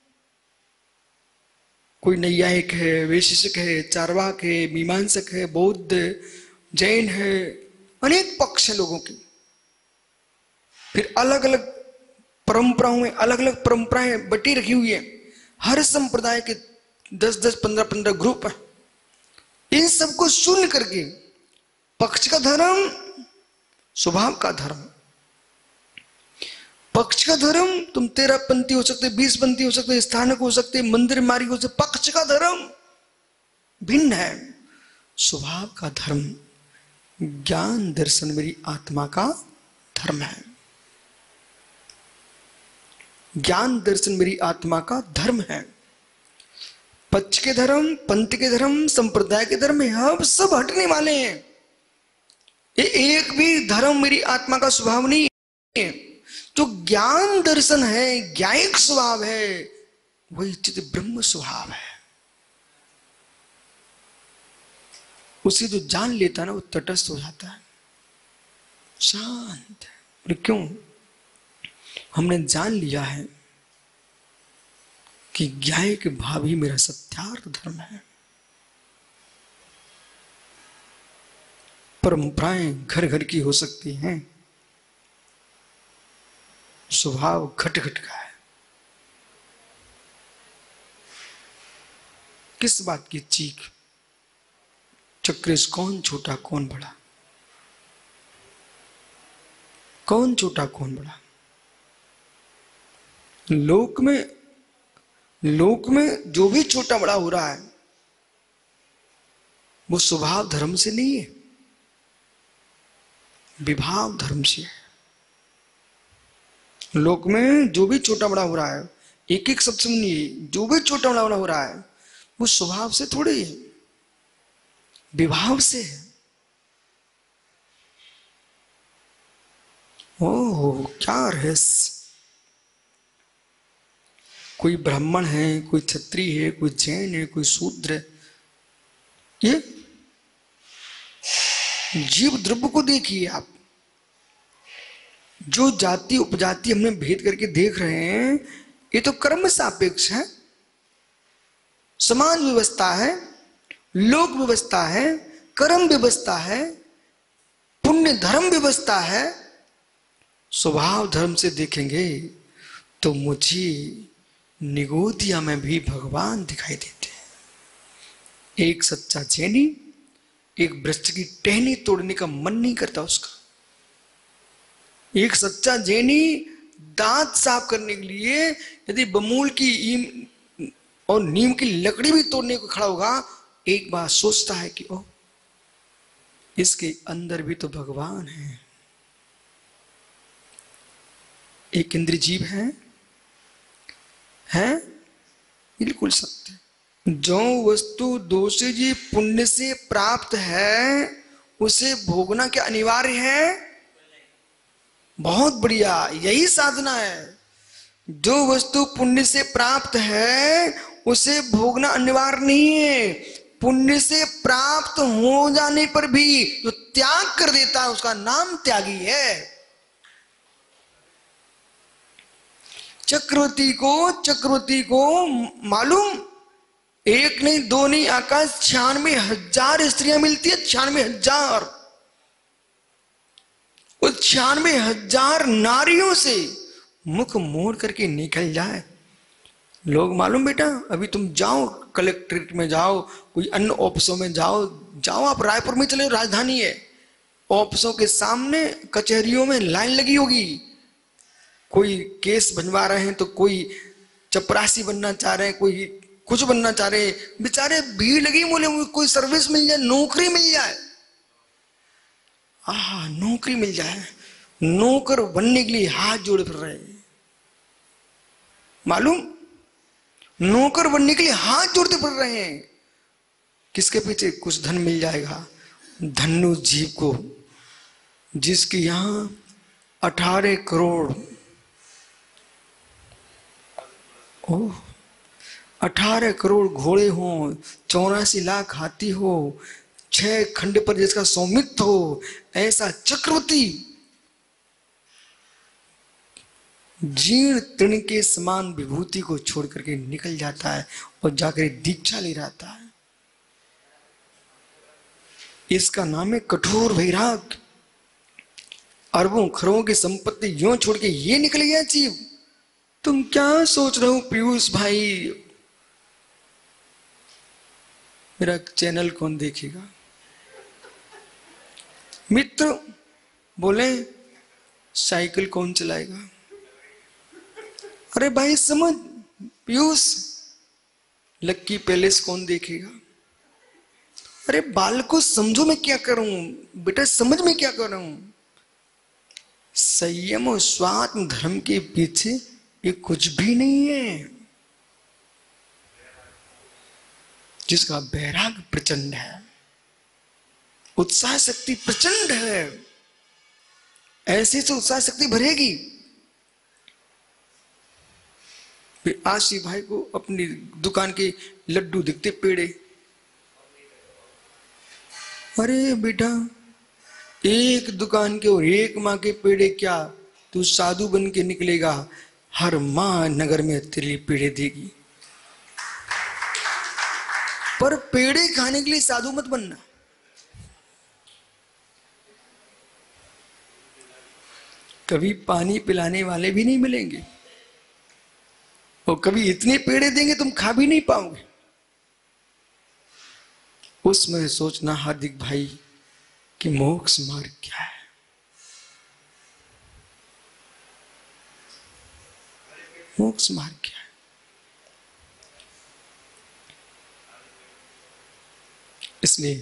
कोई नैयायिक है, वैशेषिक है, चार्वाक है, मीमांसक है, बौद्ध, जैन है, अनेक पक्ष है लोगों की। फिर अलग अलग परंपराओं में अलग अलग परंपराएं बटी रखी हुई है। हर संप्रदाय के 10-10, 15-15 ग्रुप है। इन सबको सुन करके पक्ष का धर्म, स्वभाव का धर्म। पक्ष का धर्म तुम 13 पंथी हो सकते, 20 पंथी हो सकते, स्थानक हो सकते, मंदिर मार्ग हो सकते। पक्ष का धर्म भिन्न है। स्वभाव का धर्म ज्ञान दर्शन मेरी आत्मा का धर्म है। ज्ञान दर्शन मेरी आत्मा का धर्म है। पक्ष के धर्म, पंथ के धर्म, संप्रदाय के धर्म हम सब हटने वाले हैं। ये एक भी धर्म मेरी आत्मा का स्वभाव नहीं है। जो ज्ञान दर्शन है, ज्ञायिक स्वभाव है, वही चित ब्रह्म स्वभाव है। उसे जो जान लेता है ना, वो तटस्थ हो जाता है, शांत है। क्यों? हमने जान लिया है कि ज्ञायिक भाव ही मेरा सत्यार्थ धर्म है। परंपराएं घर घर की हो सकती हैं, स्वभाव घट घट का है। किस बात की चीख? चक्रेश कौन छोटा कौन बड़ा, कौन छोटा कौन बड़ा? लोक में जो भी छोटा बड़ा हो रहा है वो स्वभाव धर्म से नहीं है, विभाव धर्म से है। लोक में जो भी छोटा बड़ा हो रहा है, एक एक शब्द नहीं है, जो भी छोटा बड़ा हो रहा है वो स्वभाव से थोड़े ही है, विभाव से है। ओह क्या रहस्य! कोई ब्राह्मण है, कोई क्षत्रिय है, कोई जैन है, कोई शूद्र है। ये जीव द्रव्य को देखिए आप, जो जाति उपजाति हमने भेद करके देख रहे हैं, ये तो कर्म सापेक्ष है। समाज व्यवस्था है, लोक व्यवस्था है, कर्म व्यवस्था है, पुण्य धर्म व्यवस्था है। स्वभाव धर्म से देखेंगे तो मुझे निगोदिया में भी भगवान दिखाई देते हैं। एक सच्चा जैनी एक वृक्ष की टहनी तोड़ने का मन नहीं करता उसका। एक सच्चा जैनी दांत साफ करने के लिए यदि बमूल की ईम और नीम की लकड़ी भी तोड़ने को खड़ा होगा, एक बार सोचता है कि ओ, इसके अंदर भी तो भगवान है। एक इंद्रिय जीव है बिल्कुल सत्य। जो वस्तु दोषी जी पुण्य से प्राप्त है उसे भोगना क्या अनिवार्य है? बहुत बढ़िया, यही साधना है। जो वस्तु पुण्य से प्राप्त है उसे भोगना अनिवार्य नहीं है। पुण्य से प्राप्त हो जाने पर भी जो त्याग कर देता है उसका नाम त्यागी है। चक्रवर्ती को मालूम, एक नहीं दो नहीं आकाश 96,000 स्त्रियां मिलती है। 96,000। उस 96,000 नारियों से मुख मोड़ करके निकल जाए। लोग मालूम बेटा, अभी तुम जाओ कलेक्ट्रेट में जाओ, कोई अन्य ऑफिसों में जाओ आप रायपुर में चले, राजधानी है, ऑफिसों के सामने कचहरियों में लाइन लगी होगी। कोई केस बनवा रहे हैं तो कोई चपरासी बनना चाह रहे हैं, कोई कुछ बनना चाह रहे हैं, बेचारे भीड़ लगी, बोले कोई सर्विस मिल जाए, नौकरी मिल जाए। नौकरी मिल जाए, नौकर बनने के लिए हाथ जोड़े फिर रहे हैं। मालूम, नौकर बनने के लिए हाथ जोड़ते फिर रहे हैं। किसके पीछे? कुछ धन मिल जाएगा। धन्नु जीव को जिसके यहां 18 करोड़ 18 करोड़ घोड़े हो, 84 लाख हाथी हो, 6 खंड पर जिसका स्वामित्व हो, ऐसा चक्रवर्ती जीर्ण तृण के समान विभूति को छोड़ करके निकल जाता है और जाकर दीक्षा ले जाता है। इसका नाम है कठोर वैराग। अरबों खरबों की संपत्ति यूं छोड़ के ये निकल गया जीव। तुम क्या सोच रहे हो पीयूष भाई, मेरा चैनल कौन देखेगा? मित्र बोले साइकिल कौन चलाएगा? अरे भाई समझ पीयूष, लक्की पैलेस कौन देखेगा? अरे बाल को समझो मैं क्या कर रहा हूं बेटा, समझ में क्या कर रहा हूं। संयम और स्वात्म धर्म के पीछे ये कुछ भी नहीं है। जिसका वैराग प्रचंड है, उत्साह शक्ति प्रचंड है, ऐसे से उत्साह शक्ति भरेगी। आशी भाई को अपनी दुकान के लड्डू दिखते, पेड़े, अरे बेटा एक दुकान के और एक माँ के पेड़े क्या, तू साधु बन के निकलेगा, हर माँ नगर में तेरे पेड़े देगी। पर पेड़े खाने के लिए साधु मत बनना। कभी पानी पिलाने वाले भी नहीं मिलेंगे और कभी इतने पेड़े देंगे तुम खा भी नहीं पाओगे। उसमें सोचना हार्दिक भाई कि मोक्ष मार्ग क्या है। मोक्ष मार्ग क्या है? इसलिए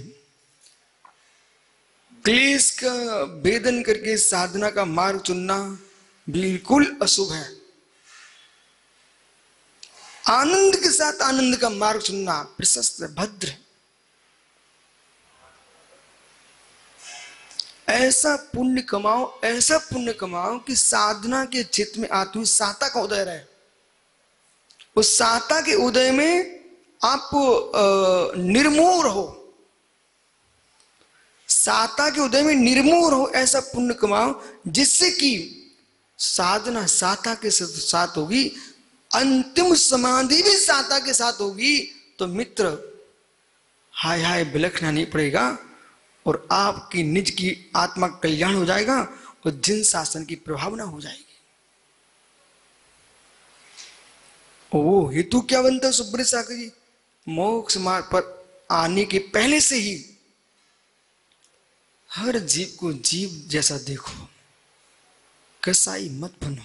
क्लेश का भेदन करके साधना का मार्ग चुनना बिल्कुल अशुभ है। आनंद के साथ आनंद का मार्ग चुनना प्रशस्त भद्र। ऐसा पुण्य कमाओ, ऐसा पुण्य कमाओ कि साधना के चित्त में आत्म साता का उदय रहे। उस साता के उदय में आप निर्मोह हो, साता के उदय में निर्मोह हो, ऐसा पुण्य कमाओ जिससे कि साधना साता के साथ होगी, अंतिम समाधि भी साता के साथ होगी, तो मित्र हाय हाय बिलखना नहीं पड़ेगा और आपकी निज की आत्मा कल्याण हो जाएगा और जिन शासन की प्रभावना हो जाएगी। वो हेतु क्या बनता है सुब्रत सागर जी? मोक्ष मार्ग पर आने के पहले से ही हर जीव को जीव जैसा देखो, कसाई मत बनो,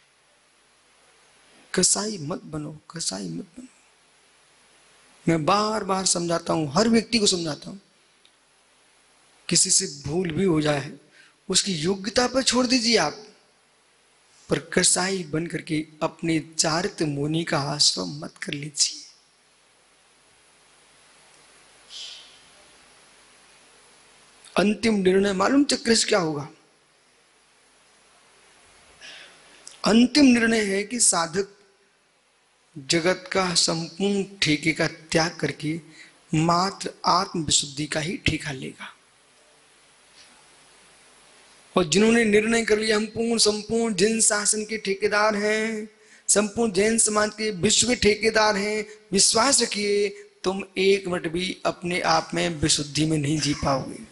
कसाई मत बनो, कसाई मत बनो। मैं बार बार समझाता हूं, हर व्यक्ति को समझाता हूं, किसी से भूल भी हो जाए उसकी योग्यता पर छोड़ दीजिए आप, पर कसाई बन करके अपने चारित्र मुनि का आश्रम मत कर लीजिए। अंतिम निर्णय मालूम चक्रेश क्या होगा? अंतिम निर्णय है कि साधक जगत का संपूर्ण ठेके का त्याग करके मात्र आत्म विशुद्धि का ही ठेका लेगा। और जिन्होंने निर्णय कर लिया हम पूर्ण संपूर्ण जैन शासन के ठेकेदार हैं, संपूर्ण जैन समाज के विश्व के ठेकेदार हैं, विश्वास रखिए तुम एक मिनट भी अपने आप में विशुद्धि में नहीं जी पाओगे।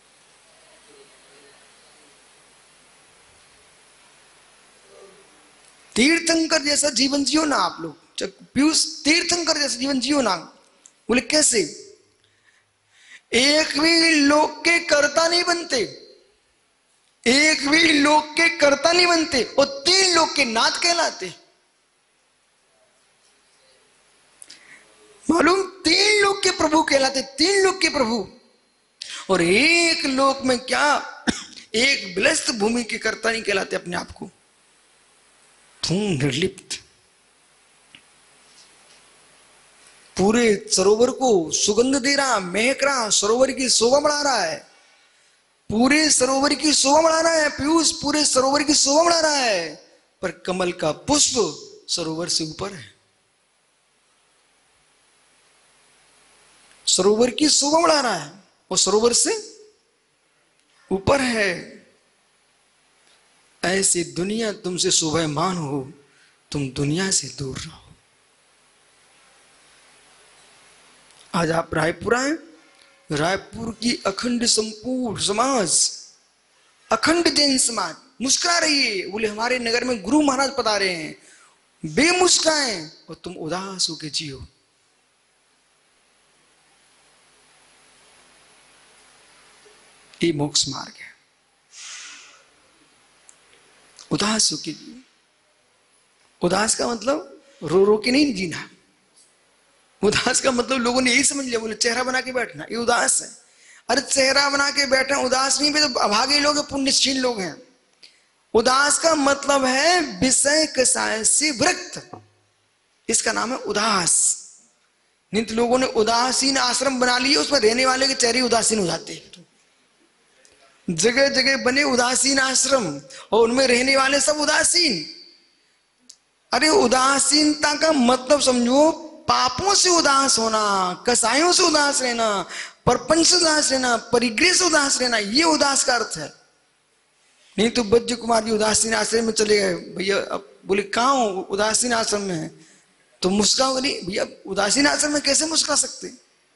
तीर्थंकर जैसा जीवन जियो ना आप लोग, पीयूष तीर्थंकर जैसा जीवन जियो ना। बोले कैसे? एक भी लोक के कर्ता नहीं बनते, एक भी लोक के कर्ता नहीं बनते और 3 लोक के नाथ कहलाते। मालूम 3 लोक के प्रभु कहलाते, 3 लोक के प्रभु। और एक लोक में क्या एक विलस्त भूमि के कर्ता नहीं कहलाते अपने आप को। तुम निर्लिप्त, पूरे सरोवर को सुगंध दे रहा, महक रहा, सरोवर की शोभा बढ़ा रहा है, पूरे सरोवर की शोभा बढ़ा रहा है पीयूष, पूरे सरोवर की शोभा बढ़ा रहा है, पर कमल का पुष्प सरोवर से ऊपर है। सरोवर की शोभा बढ़ा रहा है वो सरोवर से ऊपर है। ऐसी दुनिया तुमसे शोभायमान हो, तुम दुनिया से दूर रहो। आज आप रायपुर आए, रायपुर की अखंड संपूर्ण समाज, अखंड जैन समाज मुस्कुरा रही है। बोले हमारे नगर में गुरु महाराज पधारे हैं, बेमुस्कुराए और तुम उदास होकर जियो। ये मोक्ष मार्ग है। उदास होकर जियो। उदास का मतलब रो रो के नहीं जीना। उदास का मतलब लोगों ने यही समझ लिया, बोले चेहरा बना के बैठना ये उदास है। अरे चेहरा बना के बैठना उदास नहीं, तो अभागे लोग हैं, पुण्यशील लोग हैं। उदास का मतलब है विषय कसाय से विरक्त, इसका नाम है उदास। नहीं तो लोगों ने उदासीन आश्रम बना लिए, उसमें रहने वाले के चेहरे उदासीन हो जाते हैं। जगह जगह बने उदासीन आश्रम और उनमें रहने वाले सब उदासीन। अरे उदासीनता का मतलब समझो, पापों से उदास होना, कसायों से उदास रहना, परपंच से उदास रहना, परिग्रह से उदास रहना, ये उदास का अर्थ है। नहीं तो बज्ज कुमार जी उदासीन आश्रम में चले गए, भैया अब बोले कहाँ हो? उदासीन आश्रम में है। तो मुस्कुराओगे नहीं? भैया उदासीन आश्रम में कैसे मुस्कुरा सकते?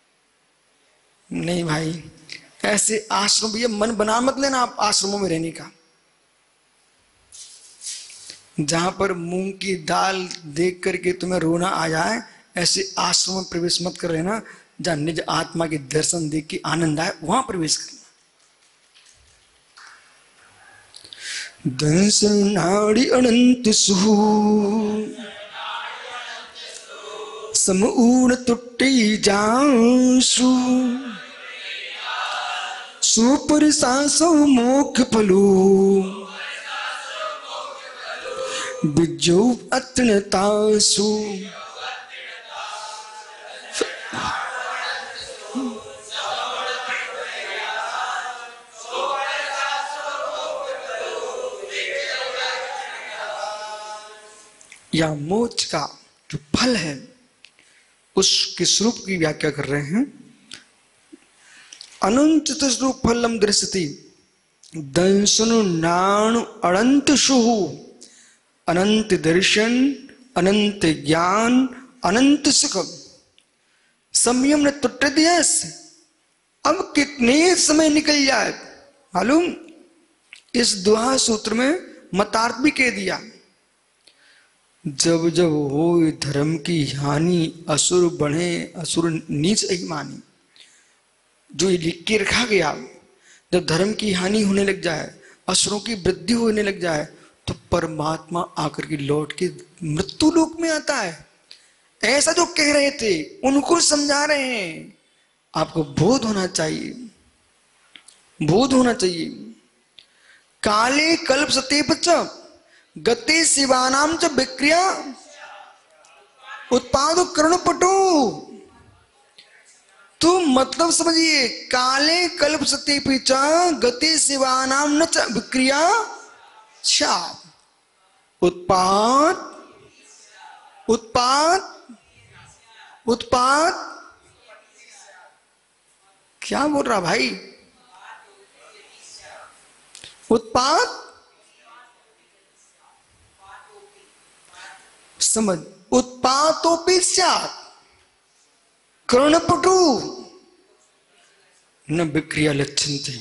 नहीं भाई, ऐसे आश्रम भैया मन बना मत लेना आप आश्रमों में रहने का, जहां पर मूंग की दाल देख करके तुम्हें रोना आ जाए, ऐसे आश्रम में प्रवेश मत कर लेना। जहां निज आत्मा के दर्शन देख के आनंद आए वहां प्रवेश करना। दर्शनाड़ी अनंत सुहु समूण टुट्टी जासु सुपर सासो मोख फलू बिजो अतनतासु। या मोक्ष का जो फल है उसके स्वरूप की व्याख्या कर रहे हैं। अनंत स्वरूप फलम दृश्यति दंसनु नाणु अनंत शुहु, अनंत दर्शन, अनंत ज्ञान, अनंत सुख, संयम न टूट दिया। अब कितने समय निकल जाए मालूम, इस दोहा सूत्र में मतार्थ भी कह दिया। जब जब हो धर्म की हानि, असुर बढ़े असुर नीच अभिमानी, जो ये लिख के रखा गया, जब धर्म की हानि होने लग जाए, असुरों की वृद्धि होने लग जाए, तो परमात्मा आकर के लौट के मृत्यु लोक में आता है। ऐसा जो कह रहे थे उनको समझा रहे हैं। आपको बोध होना चाहिए, बोध होना चाहिए। काले कल्प सते बच्चा गते शिवानाम च विक्रिया उत्पाद कर्ण पटु। तो मतलब समझिए, काले कल्प सते पिचा गते शिवानाम न च विक्रिया उत्पाद उत्पाद उत्पाद। क्या बोल रहा भाई? उत्पाद समझ, उत्पातोपि स्यात् कर्णपटु न विक्रिया लक्षन्ते।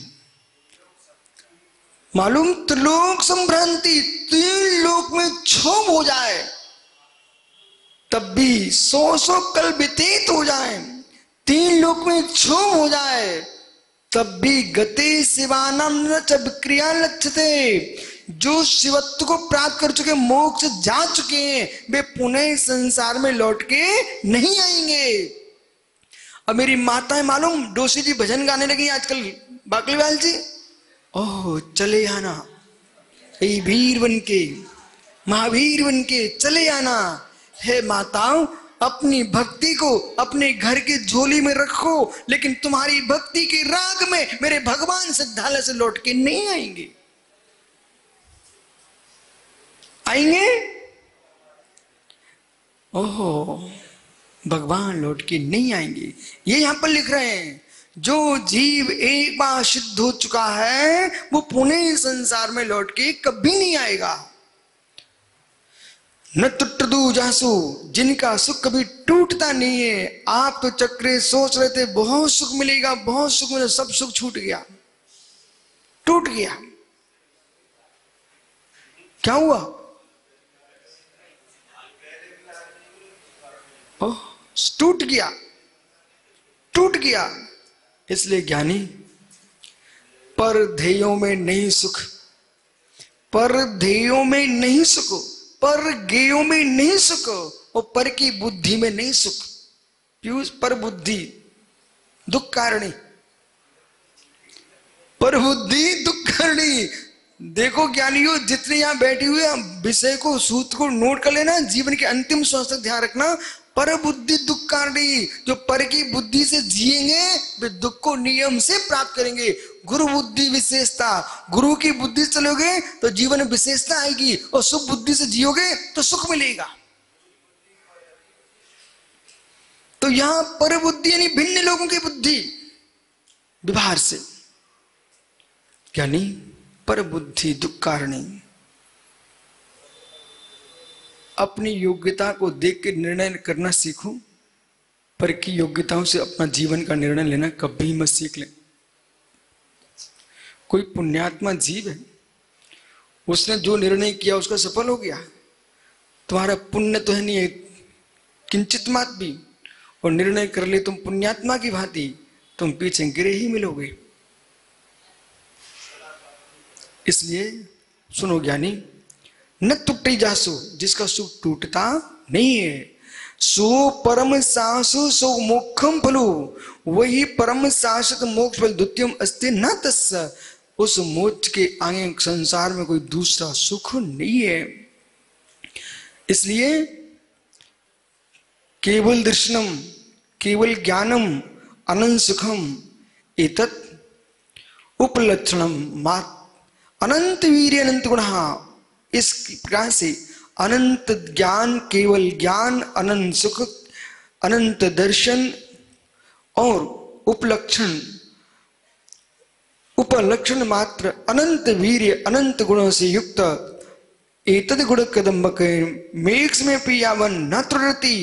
मालूम, त्रिलोक संभ्रांति, तीन लोक में क्षोभ हो जाए तब भी 100 कल व्यतीत हो जाए, तीन लोक में क्षोभ हो जाए तब भी गते शिवानाम न च विक्रिया लक्षते। जो शिवत्व को प्राप्त कर चुके, मोक्ष जा चुके हैं, वे पुनः संसार में लौट के नहीं आएंगे। अब मेरी माता है मालूम, डोसी जी भजन गाने लगी आजकल, बाकलीवाल जी, ओह चले आना ये वीर बन के, महावीर बन के चले आना। हे माताओं, अपनी भक्ति को अपने घर की झोली में रखो, लेकिन तुम्हारी भक्ति के राग में मेरे भगवान सिद्धालय से लौट के नहीं आएंगे। आएंगे? ओहो, भगवान लौट के नहीं आएंगे। ये यहां पर लिख रहे हैं, जो जीव एक बार सिद्ध हो चुका है वो पुनः संसार में लौट के कभी नहीं आएगा। न टूटदू जासु, जिनका सुख कभी टूटता नहीं है। आप तो चक्रे सोच रहे थे बहुत सुख मिलेगा, बहुत सुख मिलेगा, सब सुख छूट गया, टूट गया। क्या हुआ? ओह, टूट गया, टूट गया। इसलिए ज्ञानी, पर ध्येयों में नहीं सुख, पर ध्येयों में नहीं सुख, पर ज्ञेयों में नहीं सुख, और पर की बुद्धि में नहीं सुख। पीयूष, पर बुद्धि दुख कारणी, पर बुद्धि दुख कारणी। देखो ज्ञानियों, जितने यहां बैठे हुए विषय को, सूत्र को नोट कर लेना, जीवन के अंतिम श्वास तक ध्यान रखना। पर बुद्धि दुख कारणी, जो पर की बुद्धि से जिएंगे वे दुख को नियम से प्राप्त करेंगे। गुरु बुद्धि विशेषता, गुरु की बुद्धि से चलोगे तो जीवन में विशेषता आएगी, और सुख बुद्धि से जियोगे तो सुख मिलेगा। तो यहां पर बुद्धि यानी भिन्न लोगों की बुद्धि व्यवहार से, यानी पर बुद्धि दुख कारणी। अपनी योग्यता को देख के निर्णय करना सीखो, पर की योग्यताओं से अपना जीवन का निर्णय लेना कभी मत सीख ले। कोई पुण्यात्मा जीव है, उसने जो निर्णय किया उसका सफल हो गया। तुम्हारा पुण्य तो है नहीं है किंचित मात भी, और निर्णय कर ले तुम पुण्यात्मा की भांति, तुम पीछे गिरे ही मिलोगे। इसलिए सुनो ज्ञानी, न टूटे जासु, जिसका सुख टूटता नहीं है। सो परम सासु सो मोक्षम फलु, वही परम शाश्वत मोक्ष फल द्वितीयम अस्ति न तस्य। उस मोक्ष के आगे संसार में कोई दूसरा सुख नहीं है। इसलिए केवल दर्शनम, केवल ज्ञानम, अनंत सुखम, एतत् उपलक्षणम मात अनंत वीर्य अनंत गुण। इस प्रकार से अनंत ज्ञान, केवल ज्ञान, अनंत सुख, अनंत दर्शन और उपलक्षण, उपलक्षण मात्र, अनंत वीर्य, अनंत गुणों से युक्त, एतद गुण कदम्बक मेघ में पियावन न त्रुटति।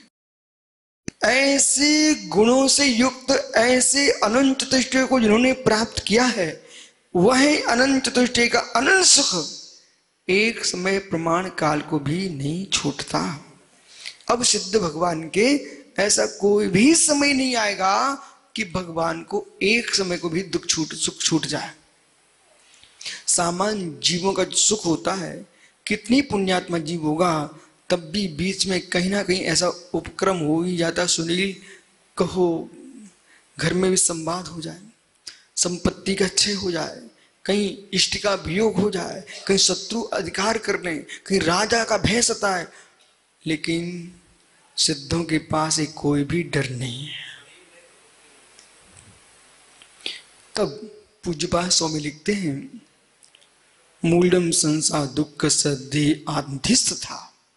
ऐसे गुणों से युक्त ऐसे अनंत चतुष्टय को जिन्होंने प्राप्त किया है, वह अनंत चतुष्टय का अनंत सुख एक समय प्रमाण काल को भी नहीं छूटता। अब सिद्ध भगवान के ऐसा कोई भी समय नहीं आएगा कि भगवान को एक समय को भी सुख छूट जाए। सामान्य जीवों का सुख होता है, कितनी पुण्यात्मा जीव होगा तब भी बीच में कहीं ना कहीं ऐसा उपक्रम हो ही जाता, सुनील कहो, घर में भी संवाद हो जाए, संपत्ति का क्षय हो जाए, कहीं इष्ट का वियोग हो जाए, कहीं शत्रु अधिकार कर ले, कहीं राजा का भय सताए, लेकिन सिद्धों के पास एक कोई भी डर नहीं है। तब पूज्यपाद स्वामी लिखते हैं, मूलम संसार दुख सद्धि आधिस्थ था,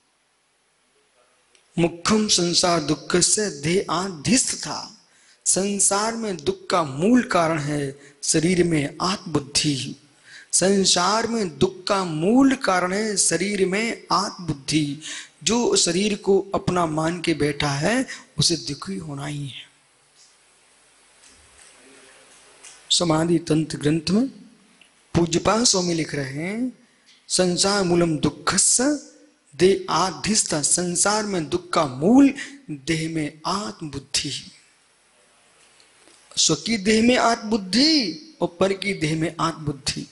मुख्यम संसार दुख से देह आधिस्थ था। संसार में दुख का मूल कारण है शरीर में आत्मबुद्धि। संसार में दुख का मूल कारण है शरीर में आत्मबुद्धि। जो शरीर को अपना मान के बैठा है उसे दुखी होना ही है। समाधि तंत्र ग्रंथ में पूज्यपाद स्वामी लिख रहे हैं, संसार मूलम दुखस्य देह आधिस्थ। संसार में दुख का मूल देह में आत्मबुद्धि। स्व की देह में आत्मबुद्धि और पर की देह में आत्मबुद्धि।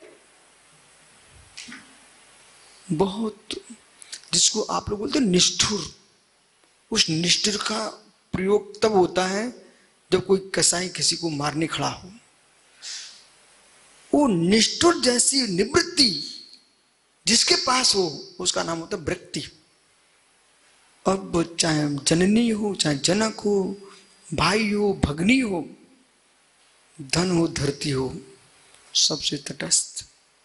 बहुत जिसको आप लोग बोलते हैं निष्ठुर, उस निष्ठुर का प्रयोग तब होता है जब कोई कसाई किसी को मारने खड़ा हो। वो निष्ठुर जैसी निवृत्ति जिसके पास हो उसका नाम होता है वृत्ति। अब चाहे जननी हो, चाहे जनक हो, भाई हो, भगनी हो, धन हो, धरती हो, सबसे तटस्थ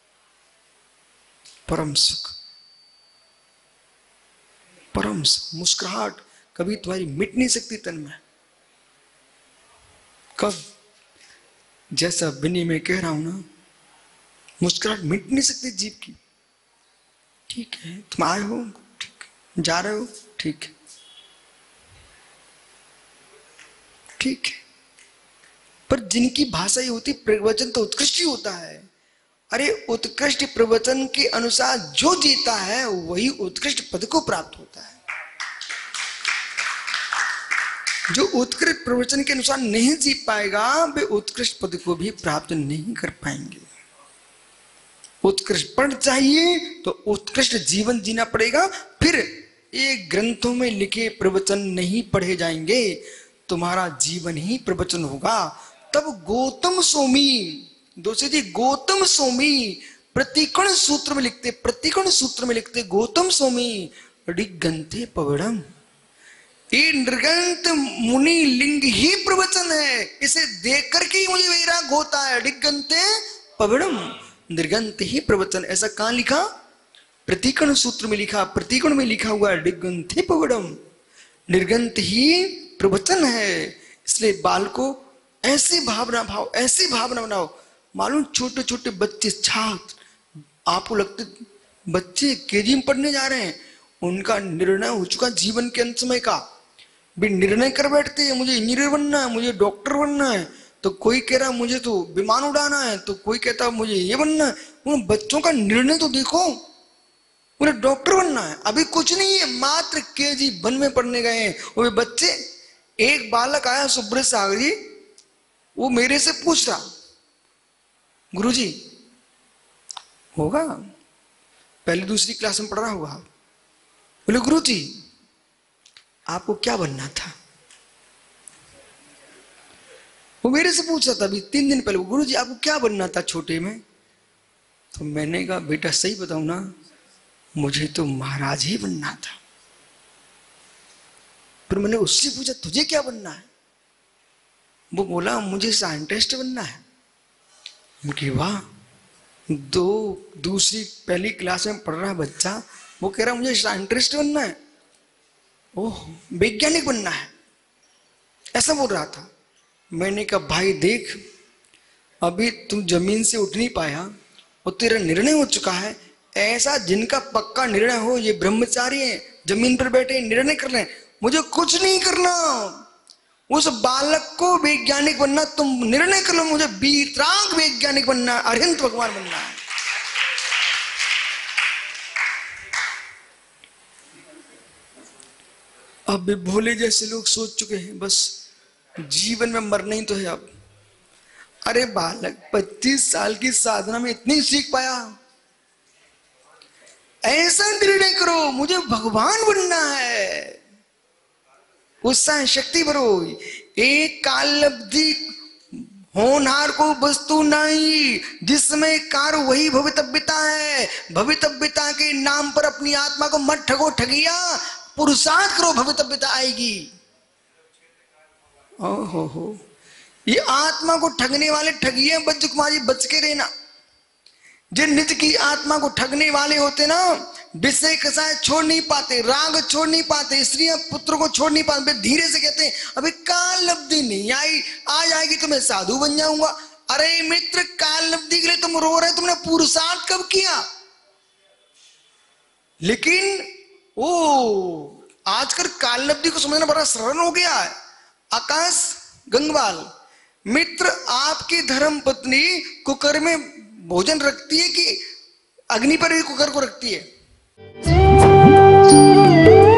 परम सुख, परम सुख। मुस्कुराहट कभी तुम्हारी मिट नहीं सकती तन में। कब, जैसा बिनी में कह रहा हूं ना, मुस्कुराहट मिट नहीं सकती जीव की। ठीक है, तुम आए हो, ठीक, जा रहे हो, ठीक है, ठीक है, पर जिनकी भाषा ही होती, प्रवचन तो उत्कृष्ट ही होता है। अरे उत्कृष्ट प्रवचन के अनुसार जो जीता है वही उत्कृष्ट पद को प्राप्त होता है। जो उत्कृष्ट प्रवचन के अनुसार नहीं जी पाएगा वे उत्कृष्ट पद को भी प्राप्त नहीं कर पाएंगे। उत्कृष्ट पद चाहिए तो उत्कृष्ट जीवन जीना पड़ेगा। फिर ये ग्रंथों में लिखे प्रवचन नहीं पढ़े जाएंगे, तुम्हारा जीवन ही प्रवचन होगा। तब गौतम सोमी, दोषी जी, गौतम सोमी प्रतिकण सूत्र में लिखते, प्रतिकण सूत्र में लिखते, गौतम सोमी डिगंते पवड़म। ये निर्गंत मुनि लिंग ही प्रवचन है। इसे देख करके ही मुझे वैराग होता है। डिगंते पवड़म, निर्गंत ही प्रवचन। ऐसा कहां लिखा? प्रतिकण सूत्र में लिखा। प्रतिकण में लिखा हुआ डिगंते पवड़म, निर्गंत ही प्रवचन है। इसलिए बाल को ऐसी भावना भाव, ऐसी भावना बनाओ। मालूम छोटे छोटे बच्चे, छात्र, आपको लगते बच्चे केजी में पढ़ने जा रहे हैं, उनका निर्णय हो चुका जीवन के अंत समय का। भी निर्णय कर बैठते हैं, मुझे इंजीनियर बनना है, मुझे डॉक्टर बनना है, तो कोई कह रहा मुझे तो विमान उड़ाना है, तो कोई कहता मुझे ये बनना है। उन बच्चों का निर्णय तो देखो, मुझे डॉक्टर बनना है। अभी कुछ नहीं है, मात्र केजी 1 में पढ़ने गए हैं वो बच्चे। एक बालक आया सुब्रत सागर जी, वो मेरे से पूछ रहा, गुरुजी होगा, पहली दूसरी क्लास में पढ़ रहा होगा, बोले गुरुजी आपको क्या बनना था? वो मेरे से पूछ रहा था अभी 3 दिन पहले, गुरुजी आपको क्या बनना था छोटे में? तो मैंने कहा बेटा सही बताऊं ना, मुझे तो महाराज ही बनना था। फिर मैंने उससे पूछा तुझे क्या बनना है? वो बोला मुझे साइंटिस्ट बनना है। कि वाह, दूसरी पहली क्लास में पढ़ रहा बच्चा वो कह रहा मुझे साइंटिस्ट बनना है, ओह वैज्ञानिक बनना है, ऐसा बोल रहा था। मैंने कहा भाई देख, अभी तू जमीन से उठ नहीं पाया और तेरा निर्णय हो चुका है। ऐसा जिनका पक्का निर्णय हो, ये ब्रह्मचारी हैं, जमीन पर बैठे निर्णय कर रहे हैं, मुझे कुछ नहीं करना, उस बालक को वैज्ञानिक बनना, तुम निर्णय कर लो, मुझे वीतराग वैज्ञानिक बनना, अरिहंत भगवान बनना है। अब भी भोले जैसे लोग सोच चुके हैं बस जीवन में मरना ही तो है अब। अरे बालक 25 साल की साधना में इतनी सीख पाया, ऐसा निर्णय करो मुझे भगवान बनना है, उत्साह शक्ति भरो। एक कालब्धि होनहार को वस्तु नहीं, जिसमें कार वही भवितव्यता है। भवितव्यता के नाम पर अपनी आत्मा को मत ठगो ठगिया, पुरुषार्थ करो, भवितव्यता आएगी। ओहो, ये आत्मा को ठगने वाले ठगिए बच्च कुमारी, बच के रहना। जिन निज की आत्मा को ठगने वाले होते ना, विषय कसाय छोड़ नहीं पाते, राग छोड़ नहीं पाते, स्त्रियां पुत्र को छोड़ नहीं पाते, धीरे से कहते हैं अभी काल लब्धि नहीं आई, आ जाएगी तो मैं साधु बन जाऊंगा। अरे मित्र, काल लब्धि के लिए तुम रो रहे, तुमने पुरुषार्थ कब किया? लेकिन ओ आजकल काल लब्धि को समझना बड़ा सरल हो गया है। आकाश गंगवाल मित्र, आपकी धर्म पत्नी कुकर में भोजन रखती है कि अग्नि पर भी कुकर को रखती है?